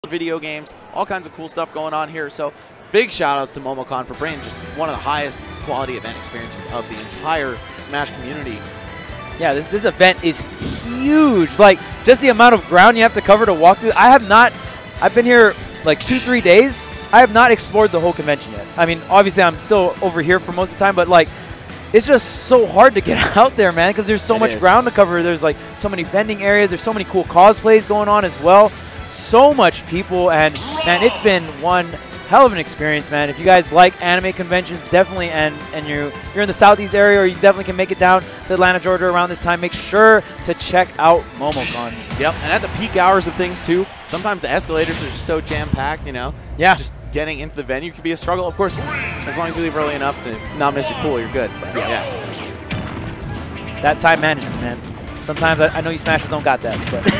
video games, all kinds of cool stuff going on here. So big shout outs to Momocon for bringing just one of the highest quality event experiences of the entire Smash community. Yeah, this event is huge. Like, just the amount of ground you have to cover to walk through. I've been here like 2-3 days. I have not explored the whole convention yet. I mean, obviously I'm still over here for most of the time, but like, it's just so hard to get out there, man, because there's so much ground to cover. There's like so many vending areas. There's so many cool cosplays going on as well. So much people, and man, it's been one hell of an experience, man. If you guys like anime conventions, definitely, and you're in the southeast area, or you definitely can make it down to Atlanta, Georgia around this time, make sure to check out Momocon. Yep, and at the peak hours of things too, sometimes the escalators are just so jam-packed, you know? Yeah. Just getting into the venue could be a struggle. Of course, as long as you leave early enough to not miss your pool, you're good. But yeah. That time management, man. Sometimes I know you Smashers don't got that,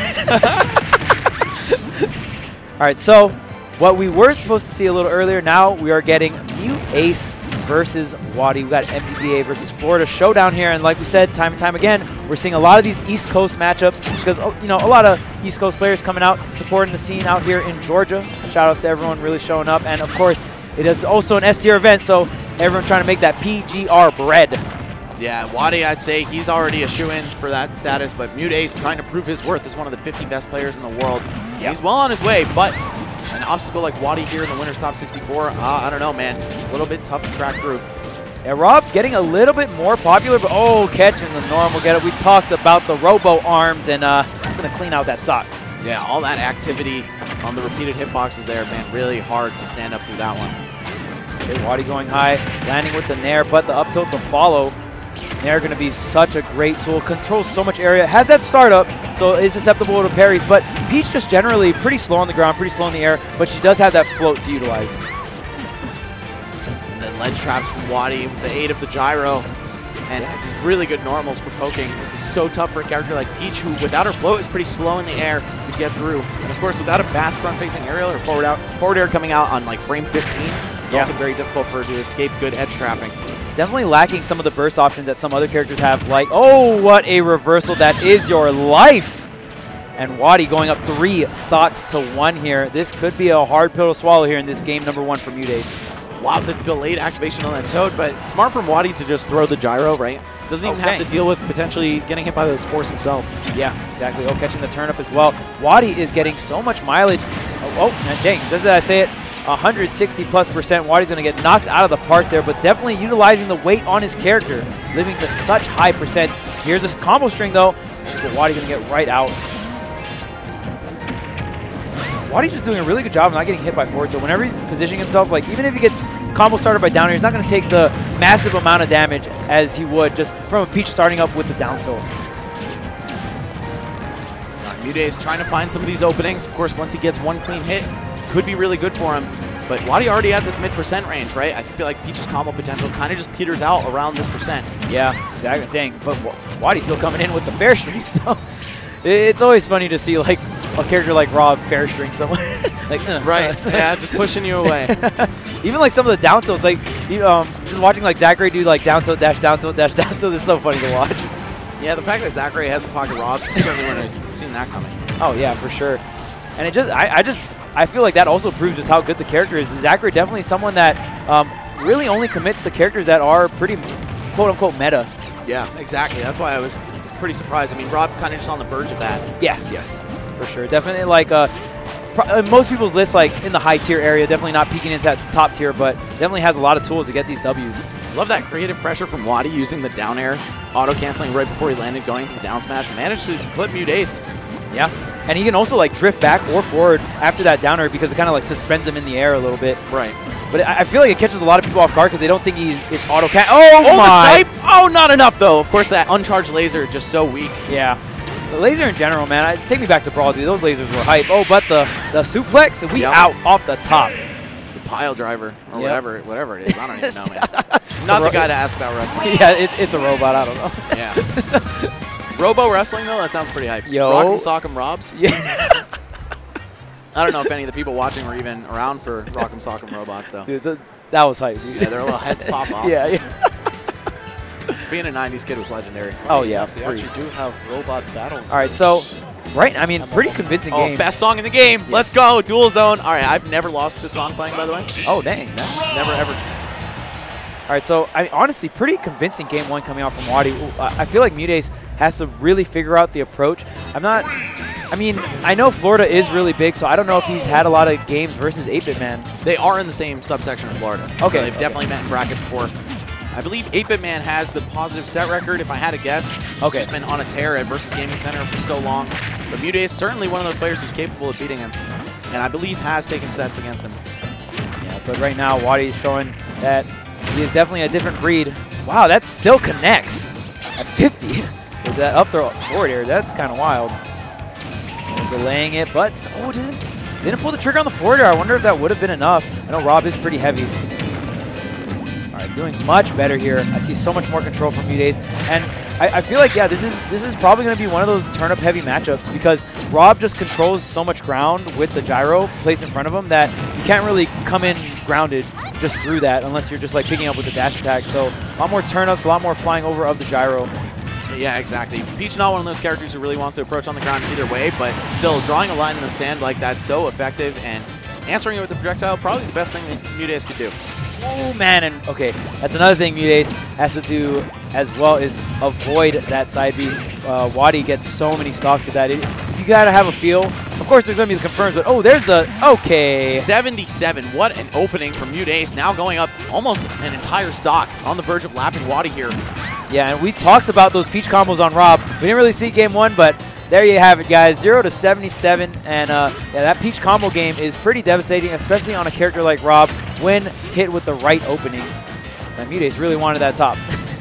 but. All right, so what we were supposed to see a little earlier, now we are getting Muteace versus Wadi. We got MBBA versus Florida showdown here, and like we said, time and time again, we're seeing a lot of these East Coast matchups because, you know, a lot of East Coast players coming out, supporting the scene out here in Georgia. Shout outs to everyone really showing up, and of course, it is also an S-tier event, so everyone trying to make that PGR bread. Yeah, Wadi, I'd say he's already a shoo-in for that status, but Muteace trying to prove his worth as one of the 50 best players in the world. Yep. He's well on his way, but an obstacle like Wadi here in the winner's top 64, I don't know, man. It's a little bit tough to crack through. Yeah, Rob getting a little bit more popular, but catching the normal get it. We talked about the robo arms, and he's going to clean out that sock. Yeah, all that activity on the repeated hitboxes there, man. Really hard to stand up through that one. Okay, Wadi going high, landing with the nair, but the up tilt to follow. Nair going to be such a great tool. Controls so much area. Has that startup, so is susceptible to parries. But Peach just generally pretty slow on the ground, pretty slow in the air, but she does have that float to utilize. And then ledge traps from Wadi with the aid of the gyro. And it's just really good normals for poking. This is so tough for a character like Peach, who without her float is pretty slow in the air to get through. And of course, without a fast front-facing aerial or forward air coming out on like frame 15, it's also very difficult for her to escape good edge trapping. Definitely lacking some of the burst options that some other characters have, like, oh, what a reversal. That is your life. And Wadi going up 3 stocks to 1 here. This could be a hard pill to swallow here in this game number 1 for Muteace. Wow, the delayed activation on that Toad, but smart from Wadi to just throw the gyro, right? Doesn't even have to deal with potentially getting hit by those spores himself. Yeah, exactly. Catching the turnip as well. Wadi is getting so much mileage. And dang, does I say it? 160+%. Wadi's going to get knocked out of the park there, but definitely utilizing the weight on his character, living to such high percents. Here's a combo string, though, but Wadi's going to get right out. Wadi's just doing a really good job of not getting hit by forward. So whenever he's positioning himself, like even if he gets combo started by down air, he's not going to take the massive amount of damage as he would just from a Peach starting up with the down tilt. Muteace trying to find some of these openings. Of course, once he gets one clean hit, could be really good for him. But Wadi already had this mid% range, right? I feel like Peach's combo potential kind of just peters out around this percent. Yeah, exactly. Dang, but Wadi's still coming in with the fair strings, though. It's always funny to see like a character like Rob fair string someone. Like, right, yeah, just pushing you away. Even like some of the down tilts, like just watching like Zachary do like down tilt, dash, down tilt, dash, down tilt is so funny to watch. Yeah, the fact that Zachary has a pocket Rob, certainly wouldn't have seen that coming. Oh yeah, for sure. And it just, I feel like that also proves just how good the character is. Zachary definitely someone that really only commits to characters that are pretty quote-unquote meta. Yeah, exactly. That's why I was pretty surprised. I mean, Rob kind of just on the verge of that. Yes, yes, for sure. Definitely like most people's lists, like in the high tier area, definitely not peeking into that top tier, but definitely has a lot of tools to get these Ws. Love that creative pressure from Wadi using the down air, auto-canceling right before he landed, going to the down smash. Managed to clip Muteace. Yeah, and he can also like drift back or forward after that down air because it kind of like suspends him in the air a little bit. Right. But I feel like it catches a lot of people off guard because they don't think it's auto-can. Oh my! The snipe! Oh, not enough though. Of course, that uncharged laser just so weak. Yeah. The laser in general, man, take me back to Brawl, dude. Those lasers were hype. Oh, but the suplex, and we out off the top. The pile driver, or whatever it is. I don't even know, man. Not the guy to ask about wrestling. Yeah, it's a robot. I don't know. Yeah. Robo wrestling, though? That sounds pretty hype. Yo. Rock'em Sock'em Robs? Yeah. I don't know if any of the people watching were even around for Rock'em Sock'em Robots, though. Dude, that was hype. Dude. Yeah, their little heads pop off. Yeah. Being a 90s kid was legendary. Oh, yeah. They actually do have robot battles. All right, so Right, I mean, pretty convincing game. Best song in the game. Yes. Let's go, Dual Zone. All right, I've never lost this song playing, by the way. Oh, dang. Never, ever. All right, so honestly, pretty convincing game one coming out from Wadi. I feel like Muteace has to really figure out the approach. I mean, I know Florida is really big, so I don't know if he's had a lot of games versus 8-Bit Man. They are in the same subsection of Florida. Okay. So they've definitely met in bracket before. I believe 8-Bit Man has the positive set record, if I had to guess. Okay. He's just been on a tear at Versus Gaming Center for so long. But Muteace is certainly one of those players who's capable of beating him, and I believe has taken sets against him. Yeah, but right now, Wadi is showing that he is definitely a different breed. Wow, that still connects at 50. With that up throw forward air, that's kind of wild. Delaying it, but didn't pull the trigger on the forward air. I wonder if that would have been enough. I know Rob is pretty heavy. Doing much better here. I see so much more control from Muteace, and I feel like, yeah, this is probably going to be one of those turn-up heavy matchups because Rob just controls so much ground with the gyro placed in front of him that you can't really come in grounded just through that unless you're just like picking up with the dash attack. So a lot more turn-ups, a lot more flying over of the gyro. Yeah, exactly. Peach not one of those characters who really wants to approach on the ground either way, but still drawing a line in the sand like that's so effective, and answering it with the projectile, probably the best thing that Muteace could do. Oh, man, and okay, that's another thing Muteace has to do as well is avoid that side B. Wadi gets so many stocks with that. You got to have a feel. Of course, there's going to be the confirms, but oh, there's the, okay. 77, what an opening from Muteace, now going up almost an entire stock on the verge of lapping Wadi here. Yeah, and we talked about those Peach combos on Rob. We didn't really see game one, but there you have it, guys. 0 to 77, and yeah, that Peach combo game is pretty devastating, especially on a character like Rob when hit with the right opening. And Muteace really wanted that top.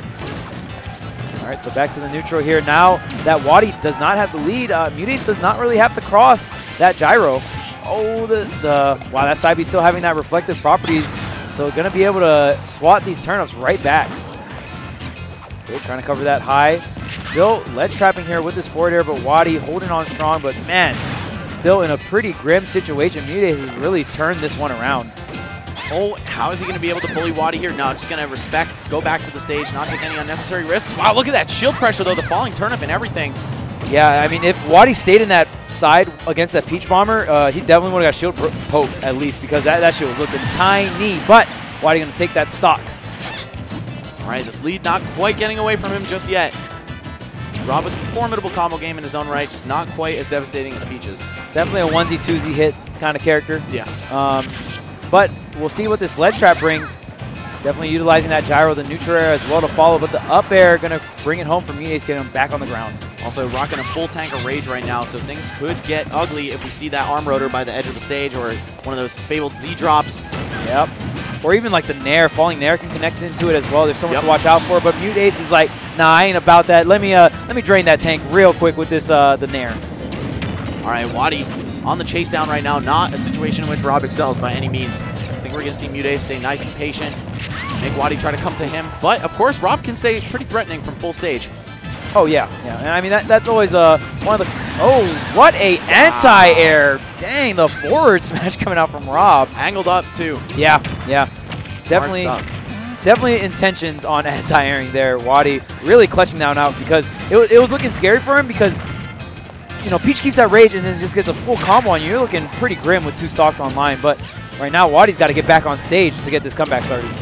All right, so back to the neutral here. Now that Wadi does not have the lead, Muteace does not really have to cross that gyro. Oh, wow, that side B still having that reflective properties, so going to be able to swat these turnips right back. Okay, trying to cover that high. Still ledge trapping here with this forward air, but Wadi holding on strong, but man, still in a pretty grim situation. Muteace has really turned this one around. Oh, how is he going to be able to bully Wadi here? No, just going to respect, go back to the stage, not take any unnecessary risks. Wow, look at that shield pressure, though, the falling turnip and everything. Yeah, I mean, if Wadi stayed in that side against that Peach Bomber, he definitely would have got shield poke at least, because that shield was looking tiny, but Wadi going to take that stock. All right, this lead not quite getting away from him just yet. Rob with a formidable combo game in his own right, just not quite as devastating as Peach's. Definitely a onesie-twosie hit kind of character. Yeah. But we'll see what this ledge trap brings. Definitely utilizing that gyro, the neutral air as well to follow, but the up air going to bring it home for Muteace, getting him back on the ground. Also rocking a full tank of rage right now, so things could get ugly if we see that arm rotor by the edge of the stage or one of those fabled Z drops. Yep. Or even like the Nair, falling Nair can connect into it as well. There's so much to watch out for, but Muteace is like, nah, I ain't about that. Let me drain that tank real quick with this the Nair. All right, Wadi on the chase down right now. Not a situation in which Rob excels by any means. I think we're going to see Muteace stay nice and patient, make Wadi try to come to him. But of course, Rob can stay pretty threatening from full stage. Oh yeah, yeah. And I mean that's always one of the. Oh, what a anti-air! Dang, the forward smash coming out from Rob. Angled up too. Yeah, yeah. Smart Definitely intentions on anti-airing there. Wadi really clutching down out because it was looking scary for him because, you know, Peach keeps that rage and then just gets a full combo on you. You're looking pretty grim with 2 stocks online, but right now Wadi's got to get back on stage to get this comeback started.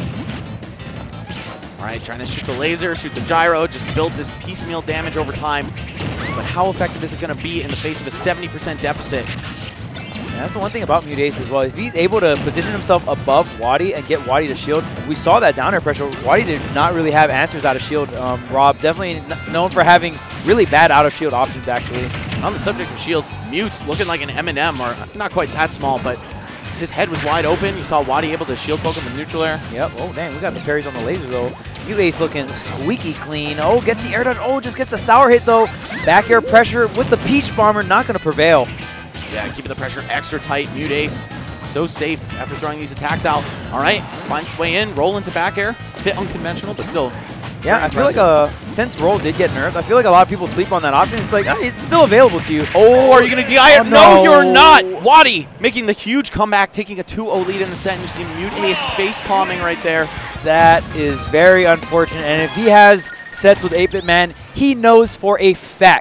All right, trying to shoot the laser, shoot the gyro, just build this piecemeal damage over time. But how effective is it going to be in the face of a 70% deficit? And that's the one thing about Muteace as well. If he's able to position himself above Wadi and get Wadi to shield, we saw that down air pressure. Wadi did not really have answers out of shield. Rob definitely known for having really bad out of shield options, actually. On the subject of shields, Mute's looking like an M&M, or not quite that small, but his head was wide open. You saw Wadi able to shield poke him with neutral air. Yep. Oh, dang. We got the parries on the laser, though. Muteace looking squeaky clean. Oh, gets the air dodge. Oh, just gets the sour hit, though. Back air pressure with the Peach Bomber. Not going to prevail. Yeah, keeping the pressure extra tight. Muteace so safe after throwing these attacks out. All right. Finds his way in. Roll into back air. Bit unconventional, but still. Yeah, I feel like since roll did get nerfed, I feel like a lot of people sleep on that option. It's like, it's still available to you. Oh, are you going to DI it? No, you're not. Wadi making the huge comeback, taking a 2-0 lead in the set. And you see Muteace face palming right there. That is very unfortunate. And if he has sets with 8-Bit Man, he knows for a fact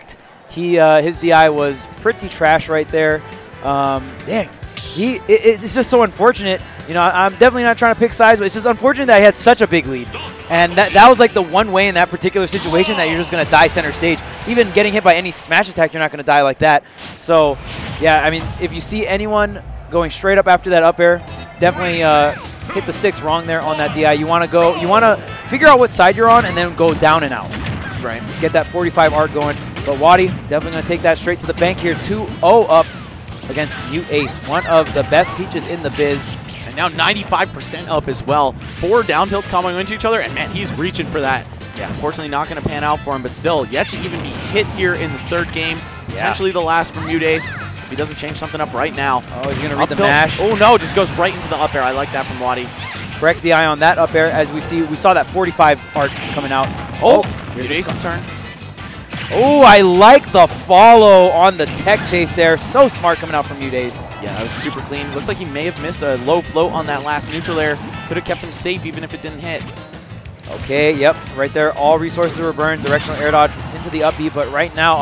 His DI was pretty trash right there. Dang. It's just so unfortunate. You know, I'm definitely not trying to pick sides, but it's just unfortunate that he had such a big lead. And that was like the one way in that particular situation that you're just going to die center stage. Even getting hit by any smash attack, you're not going to die like that. So, yeah, I mean, if you see anyone going straight up after that up air, definitely hit the sticks wrong there on that DI. You want to figure out what side you're on and then go down and out. Right. Get that 45 arc going. But Wadi definitely going to take that straight to the bank here. 2-0 up against Muteace, one of the best Peaches in the biz. And now 95% up as well. 4 down tilts comboing into each other, and man, he's reaching for that. Yeah, unfortunately not going to pan out for him, but still, yet to even be hit here in this third game. Potentially the last for Muteace, if he doesn't change something up right now. Oh, he's going to read the mash. Oh no, just goes right into the up air. I like that from Wadi. Correct DI on that up air, as we saw that 45 arc coming out. Oh, Muteace's turn. Oh, I like the follow on the tech chase there. So smart coming out from Muteace. Yeah, that was super clean. Looks like he may have missed a low float on that last neutral air. Could have kept him safe even if it didn't hit. Okay, yep, right there. All resources were burned. Directional air dodge into the up B, but right now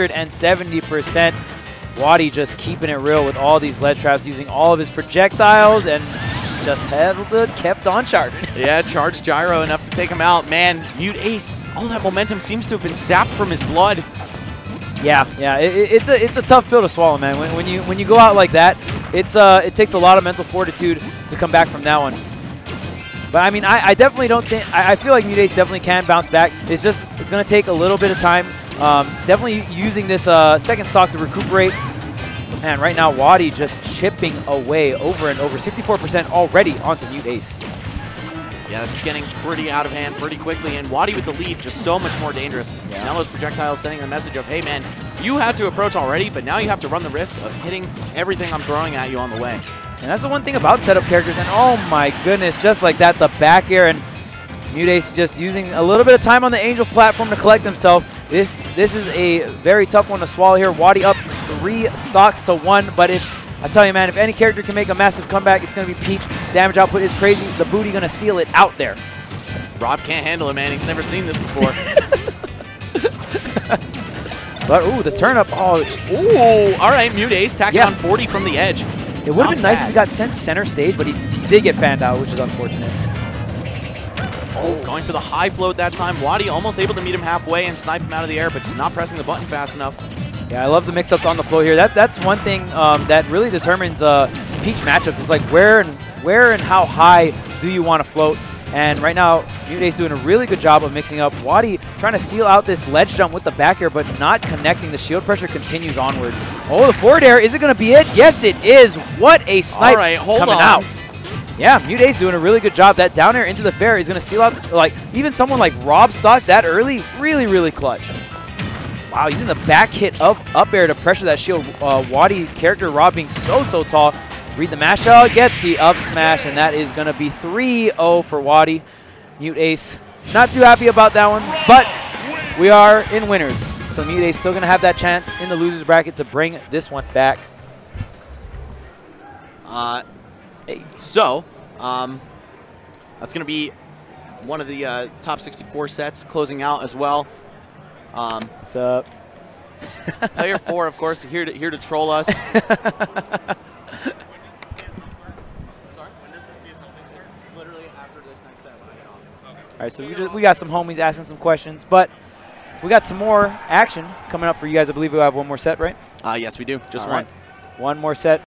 170%. Wadi just keeping it real with all these lead traps, using all of his projectiles, and just kept on charging. Yeah, charged gyro enough to take him out. Man, Muteace, all that momentum seems to have been sapped from his blood. Yeah, it's a tough pill to swallow, man. When you go out like that, it takes a lot of mental fortitude to come back from that one. But I mean, I definitely don't think I feel like Muteace definitely can bounce back. It's going to take a little bit of time. Definitely using this second stock to recuperate. Man, right now Wadi just chipping away over and over. 64% already onto Muteace. Yeah, this is getting pretty out of hand pretty quickly, and Wadi with the lead just so much more dangerous. Yeah. Now those projectiles sending the message of, hey man, you had to approach already, but now you have to run the risk of hitting everything I'm throwing at you on the way. And that's the one thing about setup characters, and oh my goodness, just like that, the back air, and Muteace just using a little bit of time on the Angel platform to collect himself. This is a very tough one to swallow here. Wadi up 3 stocks to 1, but I tell you, man, if any character can make a massive comeback, it's going to be Peach. Damage output is crazy. The booty going to seal it out there. Rob can't handle it, man. He's never seen this before. But, ooh, the turn up. Oh. Ooh, all right, Muteace tacking on 40 from the edge. It would have been nice if he got sent center stage, but he did get fanned out, which is unfortunate. Oh, going for the high float that time. Wadi almost able to meet him halfway and snipe him out of the air, but just not pressing the button fast enough. Yeah, I love the mix-ups on the floor here. That's one thing that really determines Peach matchups. It's like where and how high do you want to float? And right now, Muteace doing a really good job of mixing up. Wadi trying to seal out this ledge jump with the back air, but not connecting. The shield pressure continues onward. Oh, the forward air. Is it going to be it? Yes, it is. What a snipe coming out. Yeah, Muteace doing a really good job. That down air into the fair is going to seal out, like, even someone like Rob stock that early. Really, really clutch. Wow, using the back hit of up air to pressure that shield. Wadi character Rob being so tall. Read the mash out, gets the up smash, and that is going to be 3-0 for Wadi. Muteace not too happy about that one, but we are in winners. So Muteace still going to have that chance in the loser's bracket to bring this one back. So, that's going to be one of the top 64 sets closing out as well. What's up? Player 4, of course, here to troll us. All right, so we got some homies asking some questions, but we got some more action coming up for you guys. I believe we have one more set, right? Yes, we do. Just one. One more set